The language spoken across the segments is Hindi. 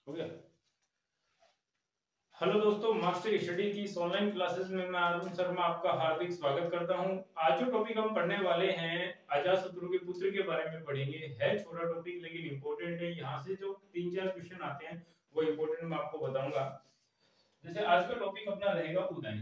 हो गया। हेलो दोस्तों, मास्टर स्टडी की इस ऑनलाइन क्लासेस में मैं अरुण शर्मा आपका हार्दिक स्वागत करता हूं। आज जो टॉपिक हम पढ़ने वाले हैं अजातशत्रु के पुत्र के बारे में पढ़ेंगे। है छोटा टॉपिक लेकिन इंपॉर्टेंट है। यहाँ से जो 3-4 क्वेश्चन आते हैं वो इंपॉर्टेंट मैं आपको बताऊंगा। जैसे आज का टॉपिक अपना रहेगा उदयन।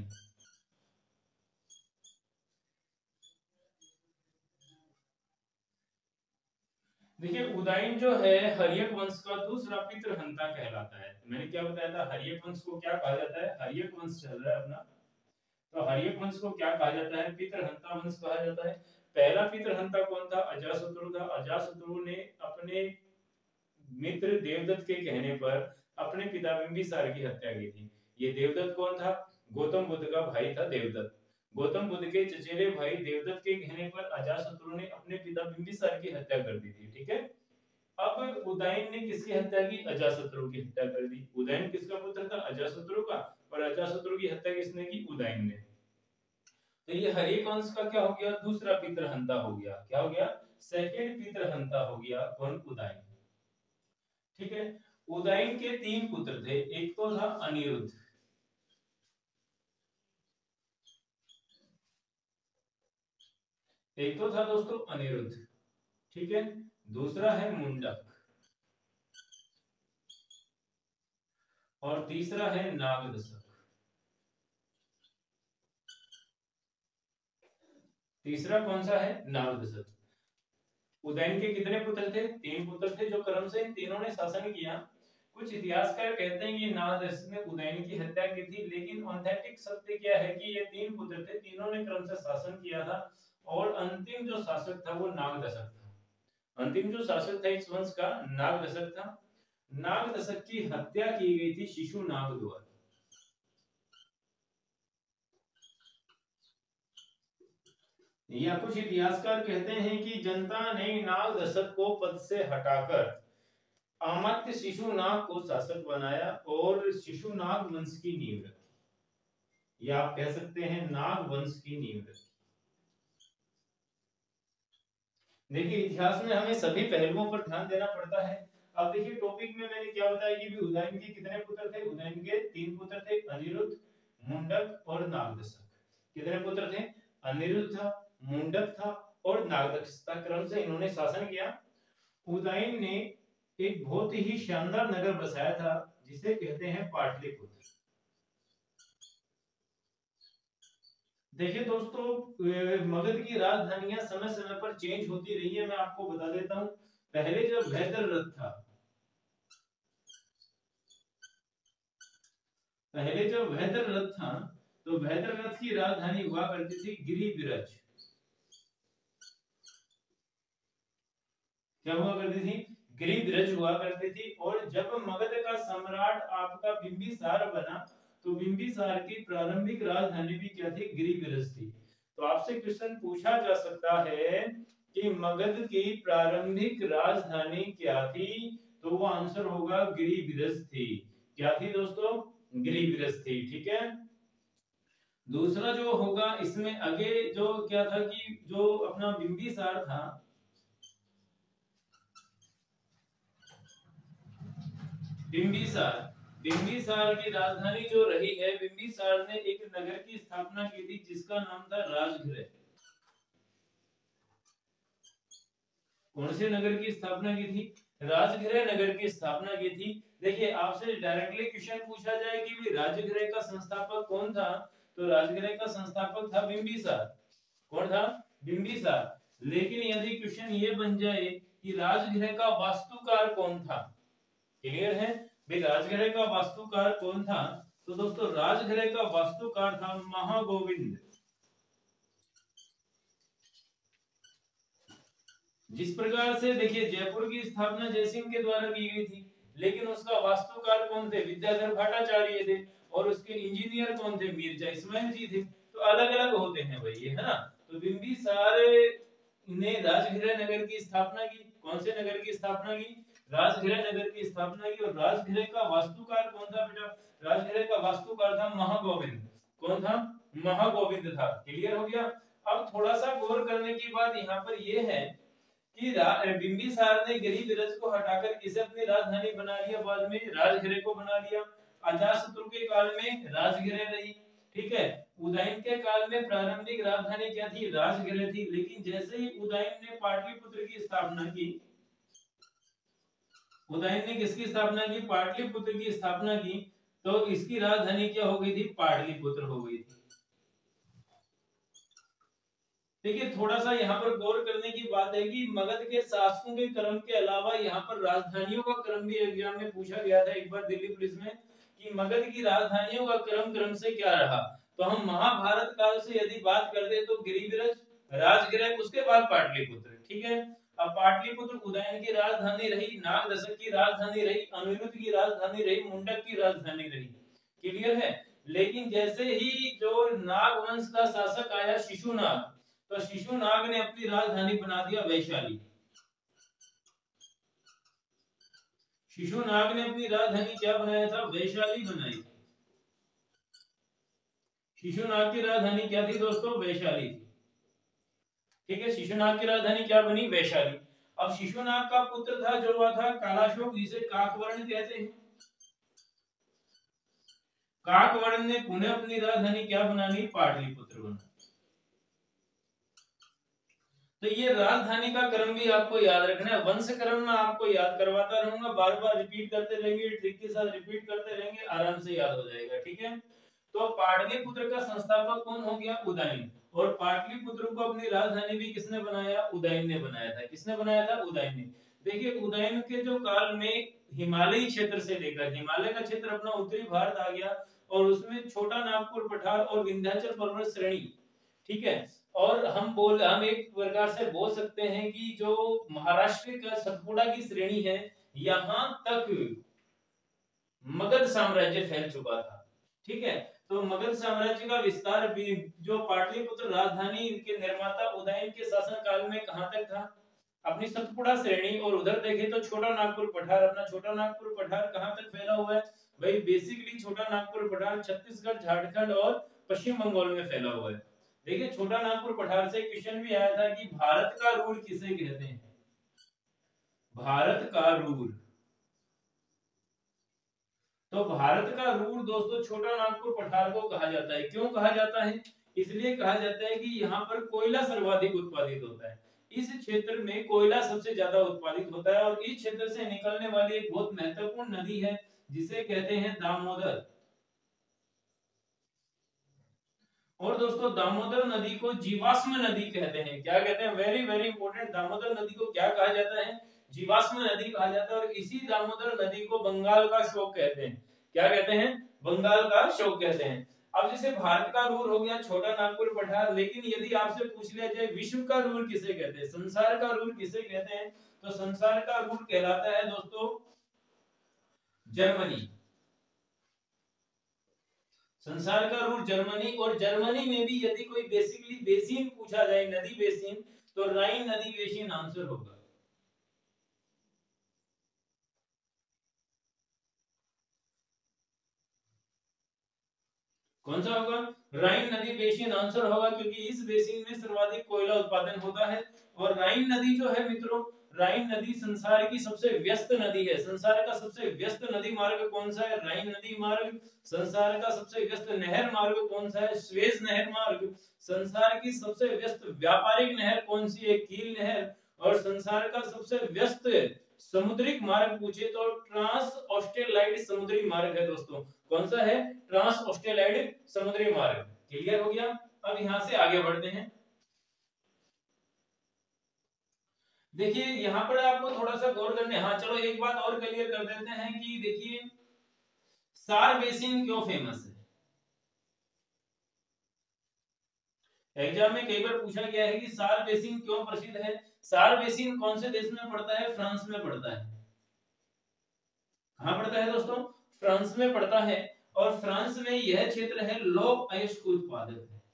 देखिए, उदयन जो है हर्यक वंश का दूसरा पितृहंता कहलाता है। मैंने क्या बताया था, हर्यक वंश को क्या कहा जाता है? हर्यक वंश चल रहा है अपना, तो हर्यक वंश को क्या कहा जाता है? पितृहंता वंश कहा जाता है। पहला पितृहंता कौन था? अजातशत्रु था। अजातशत्रु ने अपने मित्र देवदत्त के कहने पर अपने पिता बिंबिसार की हत्या की थी। ये देवदत्त कौन था? गौतम बुद्ध का भाई था देवदत्त। गौतम बुद्ध के चचेरे भाई देवदत्त के कहने पर अजातशत्रु ने अपने पिता बिंबिसार की हत्या कर दी थी। ठीक है। अब उदयन ने किसकी हत्या की? अजातशत्रु की हत्या कर दी। उदयन किसका पुत्र था? अजातशत्रु का। और अजातशत्रु की हत्या किसने की? उदयन ने। तो ये हर्यक वंश का क्या हो गया? दूसरा पितृहंता हो गया। क्या हो गया? सेकंड पितृहंता हो गया। कौन? उदयन। ठीक है। उदयन के 3 पुत्र थे। एक तो था अनिरुद्ध, एक तो था दोस्तों अनिरुद्ध। ठीक है। दूसरा है मुंडक और तीसरा है नागदशक। तीसरा कौन सा है? नागदशक। उदयन के कितने पुत्र थे? 3 पुत्र थे, जो क्रम से इन तीनों ने शासन किया। कुछ इतिहासकार कहते हैं कि नागदशक ने उदयन की हत्या की थी, लेकिन ऑथेंटिक सत्य क्या है कि ये 3 पुत्र थे, तीनों ने क्रम से शासन किया था। और अंतिम जो शासक था वो नागदशक था। अंतिम जो शासक था इस वंश का नागदशक था। नागदशक की हत्या की गई थी शिशुनाग द्वारा। या कुछ इतिहासकार कहते हैं कि जनता ने नागदशक को पद से हटाकर अमात्य शिशुनाग को शासक बनाया और शिशुनाग वंश की नींव रखी। या आप कह सकते हैं नाग वंश की नींव रखी। देखिए, इतिहास में हमें सभी पहलुओं पर ध्यान देना पड़ता है। अब देखिए, टॉपिक में मैंने क्या बताया कि भी उदयन के कितने पुत्र थे? उदयन के 3 पुत्र थे, अनिरुद्ध, मुंडक और नागदशक। कितने पुत्र थे? अनिरुद्ध था, मुंडक था और नागदशक। क्रम से इन्होंने शासन किया। उदयन ने एक बहुत ही शानदार नगर बसाया था जिसे कहते हैं पाटलिपुत्र। देखिए दोस्तों, मगध की राजधानियां समय समय पर चेंज होती रही है। मैं आपको बता देता हूं। पहले जब भैदररथ था, पहले जब भैदररथ था तो भैदररथ की राजधानी हुआ करती थी गिरिब्रज। क्या हुआ करती थी? गिरिब्रज हुआ करती थी। और जब मगध का सम्राट आपका बिंबिसार बना तो बिंबिसार की प्रारंभिक राजधानी भी क्या थी? गिरिब्रज थी। तो आपसे क्वेश्चन पूछा जा सकता है कि मगध की प्रारंभिक राजधानी क्या थी? तो वो आंसर होगा गिरिब्रज थी। क्या थी दोस्तों? गिरिब्रज थी। ठीक है। दूसरा जो होगा इसमें आगे जो क्या था कि जो अपना बिंबिसार था, बिंबिसार, बिंबिसार की राजधानी जो रही है, बिंबिसार ने एक नगर की स्थापना की थी जिसका नाम था राजगृह। कौन से नगर की स्थापना की थी? राजगृह नगर की स्थापना की थी। देखिए, आपसे डायरेक्टली क्वेश्चन पूछा जाए कि भी राजगृह का संस्थापक कौन था, तो राजगृह का संस्थापक था बिंबिसार। कौन था? बिंबिसार। लेकिन यदि क्वेश्चन ये बन जाए कि राजगृह का वास्तुकार कौन था, क्लियर है भाई, राजगृह का वास्तुकार कौन था? तो दोस्तों, राजगृह का वास्तुकार था महागोविंद। जिस प्रकार से देखिए जयपुर की स्थापना जयसिंह के द्वारा की गई थी, लेकिन उसका वास्तुकार कौन थे? विद्याधर भट्टाचार्य थे। और उसके इंजीनियर कौन थे? मिर्जा इस्माइल जी थे। तो अलग अलग होते हैं भाई ये, है ना। तो बिंबिसार ने राजगृह नगर की स्थापना की। कौन से नगर की स्थापना की? राजगृह नगर की स्थापना की। और राजगृह का वास्तुकार कौन था बेटा? राजगृह का वास्तुकार था महागोविंद। कौन था? महागोविंद था। क्लियर हो गया। अब थोड़ा सा गौर करने की बात यहाँ पर यह है कि बिंबिसार ने गिरिविरज को हटाकर किसे अपनी राजधानी बना लिया, बाद में राजगृह को बना लिया। अजातशत्रु के काल में राजगृह रही, ठीक है। उदयन के काल में प्रारंभिक राजधानी क्या थी, राजगृह थी। लेकिन जैसे ही उदयन ने पाटलिपुत्र की स्थापना की, उदयन ने किसकी स्थापना की, पाटलिपुत्र की स्थापना की, तो इसकी राजधानी क्या हो गई थी, पाटलिपुत्र हो गई थी। देखिए थोड़ा सा यहाँ पर गौर करने की बात है कि मगध के शासकों के क्रम के अलावा यहाँ पर राजधानियों का क्रम भी एग्जाम में पूछा गया था एक बार दिल्ली पुलिस में, कि मगध की राजधानियों का क्रम से क्या रहा। तो हम महाभारत काल से यदि बात करते तो गिरिविरज, राजगृह, उसके बाद पाटलिपुत्र, ठीक है। अब पाटलिपुत्र उदयन की राजधानी रही, नागदशक की राजधानी रही, अनिरुद्ध की राजधानी रही, मुंडक की राजधानी रही, क्लियर है। लेकिन जैसे ही जो नागवंश का शासक आया शिशुनाग, तो शिशुनाग ने अपनी राजधानी बना दिया वैशाली। शिशुनाग ने अपनी राजधानी क्या बनाया था, वैशाली बनाई। शिशुनाग की राजधानी क्या थी दोस्तों, वैशाली थी, ठीक है। शिशुनाग की राजधानी क्या बनी, वैशाली। अब शिशुनाग का पुत्र था जो हुआ था कालाशोक, जिसे काकवर्ण कहते हैं। काकवर्ण ने पुनः अपनी राजधानी क्या बना ली, पाटलिपुत्र बना। तो ये राजधानी का क्रम भी आपको याद रखना है। वंश क्रम में आपको याद करवाता रहूंगा, बार बार रिपीट करते रहेंगे, ट्रिक के साथ रिपीट करते रहेंगे, आराम से याद हो जाएगा, ठीक है। तो पाटलिपुत्र का संस्थापक कौन हो गया, उदयन। और पाटलिपुत्र को अपनी राजधानी भी किसने बनाया, उदयन ने बनाया था। किसने बनाया था, उदयन ने। देखिए उदयन के जो काल में हिमालयी क्षेत्र से लेकर, हिमालय का क्षेत्र अपना उत्तरी भारत आ गया, और उसमें छोटा नागपुर पठार और विंध्याचल पर्वत श्रेणी, ठीक है। और हम एक प्रकार से बोल सकते हैं कि जो महाराष्ट्र का सतपुड़ा की श्रेणी है, यहां तक मगध साम्राज्य फैल चुका था, ठीक है। तो मगध साम्राज्य का विस्तार भी जो पाटलिपुत्र राजधानी के निर्माता उदयन के शासन काल में कहां तक था, अपनी सतपुड़ा श्रेणी। और उधर देखें तो छोटा नागपुर पठार, अपना छोटा नागपुर पठार कहां तक फैला हुआ है भाई, बेसिकली छोटा नागपुर पठार छत्तीसगढ़, झारखंड और पश्चिम बंगाल में फैला हुआ है। देखिए छोटा नागपुर पठार से क्वेश्चन भी आया था कि भारत का रूर किसे कहते हैं, भारत का रूर। तो भारत का रूर दोस्तों छोटा नागपुर पठार को कहा जाता है। क्यों कहा जाता है, इसलिए कहा जाता है कि यहाँ पर कोयला सर्वाधिक उत्पादित होता है। इस क्षेत्र में कोयला सबसे ज्यादा उत्पादित होता है, और इस क्षेत्र से निकलने वाली एक बहुत महत्वपूर्ण नदी है जिसे कहते हैं दामोदर। और दोस्तों दामोदर नदी को जीवाश्म नदी कहते हैं। क्या कहते हैं, वेरी वेरी इंपॉर्टेंट, दामोदर नदी को क्या कहा जाता है, जीवाश्म नदी कहा जाता है। और इसी दामोदर नदी को बंगाल का शोक कहते हैं। क्या कहते हैं, बंगाल का शोक कहते हैं। अब जैसे भारत का रूर हो गया छोटा नागपुर पठार, लेकिन यदि आपसे पूछ लिया जाए विश्व का रूर किसे कहते हैं, संसार का रूर किसे कहते हैं, तो संसार का रूर कहलाता है दोस्तों जर्मनी। संसार का रूट जर्मनी। और जर्मनी में भी यदि कोई बेसिकली बेसिन पूछा जाए, नदी बेसिन, तो राइन नदी बेसिन आंसर होगा। कौन सा होगा, राइन नदी बेसिन आंसर होगा, क्योंकि इस बेसिन में सर्वाधिक कोयला उत्पादन होता है। और राइन नदी जो है मित्रों, राइन नदी संसार की सबसे व्यस्त नदी है। संसार का सबसे व्यस्त नदी मार्ग कौन सा है, राइन नदी मार्ग। संसार का सबसे व्यस्त नहर मार्ग कौन सा है, स्वेज नहर मार्ग। संसार की सबसे व्यस्त व्यापारिक नहर कौन सी है, कील नहर। और संसार का सबसे व्यस्त समुद्रिक मार्ग पूछे तो ट्रांस ऑस्ट्रेलाइड समुद्री मार्ग है दोस्तों। कौन सा है, ट्रांस ऑस्ट्रेलाइड समुद्री मार्ग। क्लियर हो गया। अब यहां से आगे बढ़ते हैं। देखिए यहाँ पर आपको थोड़ा सा गौर करने, हाँ चलो एक बात और क्लियर कर देते हैं कि देखिए सार बेसिन क्यों फेमस है। एग्जाम में कई बार पूछा गया है कि सार बेसिन क्यों प्रसिद्ध है। सार बेसिन कौन से देश में पड़ता है, फ्रांस में पड़ता है। कहां पड़ता है दोस्तों, फ्रांस में पड़ता है। और फ्रांस में यह क्षेत्र है लौह अयस्क उत्पादक है।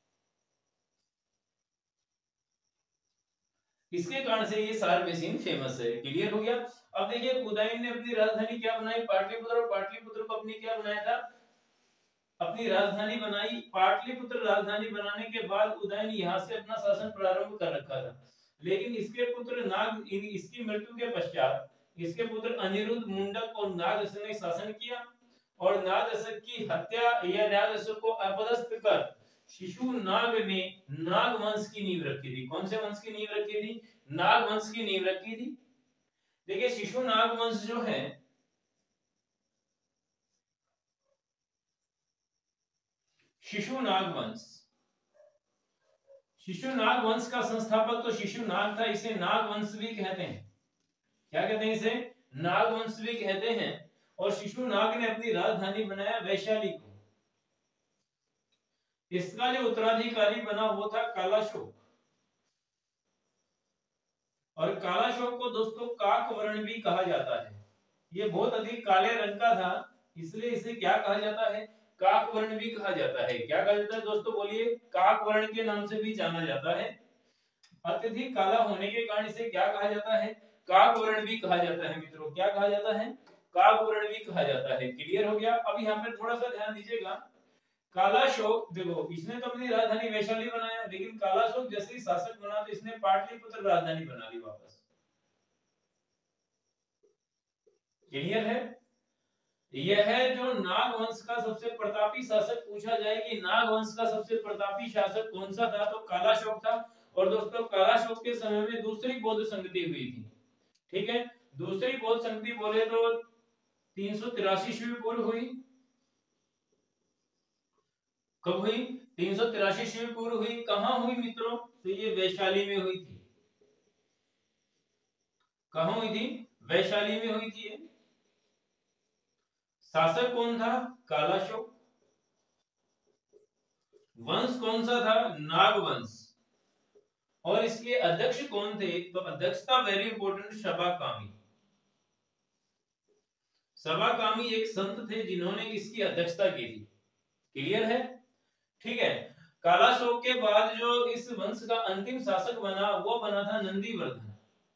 इसके कारण से ये सार बेसिन फेमस है। क्लियर हो गया। अब देखिए उदयन ने अपनी राजधानी क्या बनाई, पाटलिपुत्र। और पाटलिपुत्र को अपनी क्या बनाया था, अपनी राजधानी बनाई। पाटलिपुत्र राजधानी बनाने के बाद उदयन यहां से अपना शासन प्रारंभ कर रखा था। लेकिन इसके पुत्र नाग, इसकी मृत्यु के पश्चात इसके पुत्र अनिरुद्ध मुंडक और नागअसक ने शासन किया और नागअसक की हत्या या नागअसक को अपदस्थ कर शिशु नाग ने नाग वंश की नींव रखी थी। कौन से वंश की नींव रखी थी? नाग वंश की नींव रखी थी। देखिए शिशु नाग वंश जो है, शिशु नाग वंश, शिशु नाग वंश का संस्थापक तो शिशु नाग था, इसे नाग वंश भी कहते हैं। क्या कहते हैं? इसे नाग वंश भी कहते हैं। और शिशु नाग ने अपनी राजधानी बनाया वैशाली को। इसका जो उत्तराधिकारी बना वो था कालाशोक, और कालाशोक को दोस्तों काकवर्ण भी कहा जाता है। ये बहुत अधिक काले रंग का था, इसलिए इसे क्या कहा जाता है? काकवर्ण भी कहा जाता है। क्या कहा जाता है दोस्तों? बोलिए। काकवर्ण के नाम से भी जाना जाता है। अत्यधिक काला होने के कारण इसे क्या कहा जाता है? काकवर्ण भी कहा जाता है। मित्रों क्या कहा जाता है? काकवर्ण भी कहा जाता है। क्लियर हो गया? अब यहाँ पे थोड़ा सा ध्यान दीजिएगा। कालाशोक देखो, इसने तो अपनी राजधानी वैशाली बनाया, लेकिन कालाशोक जैसे ही शासक बना तो इसने पाटलिपुत्र राजधानी बना ली वापस। क्लियर है? यह है जो नाग वंश का सबसे प्रतापी शासक पूछा जाए कि नाग वंश का सबसे प्रतापी शासक कौन सा था, तो कालाशोक था। और दोस्तों कालाशोक के समय में दूसरी बौद्ध संगति हुई थी। ठीक है, दूसरी बौद्ध संगति बोले तो 383 ईस्वी पूर्व हुई। कब हुई? 383 ईस्वी पूर्व हुई। कहां हुई मित्रों? तो ये वैशाली में हुई थी। कहां हुई थी? वैशाली में हुई थी। शासक कौन था? कालाशोक। वंश कौन सा था? नाग वंश। और इसके अध्यक्ष कौन थे? तो अध्यक्ष था, वेरी इंपॉर्टेंट, सभाकामी। सभाकामी एक संत थे जिन्होंने इसकी अध्यक्षता की थी। क्लियर है? ठीक है। कालाशोक के बाद जो इस वंश का अंतिम शासक बना वो बना था नंदीवर्धन।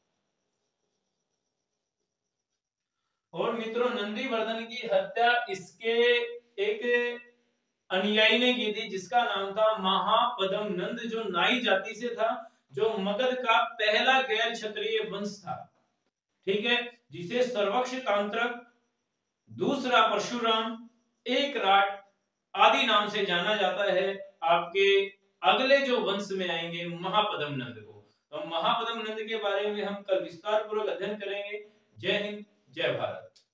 और मित्रों नंदीवर्धन की हत्या इसके एक अनुयायी ने की थी जिसका नाम था महापद्म नंद, जो नाई जाति से था, जो मगध का पहला गैर क्षत्रिय वंश था। ठीक है, जिसे सर्वक्ष तांत्रक, दूसरा परशुराम, एक राट आदि नाम से जाना जाता है। आपके अगले जो वंश में आएंगे महापद्म नंद को, तो महापद्म नंद के बारे में हम कल विस्तार पूर्वक अध्ययन करेंगे। जय हिंद, जय भारत।